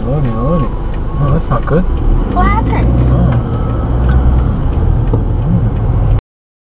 lordy. Oh, that's not good. What happened? Oh.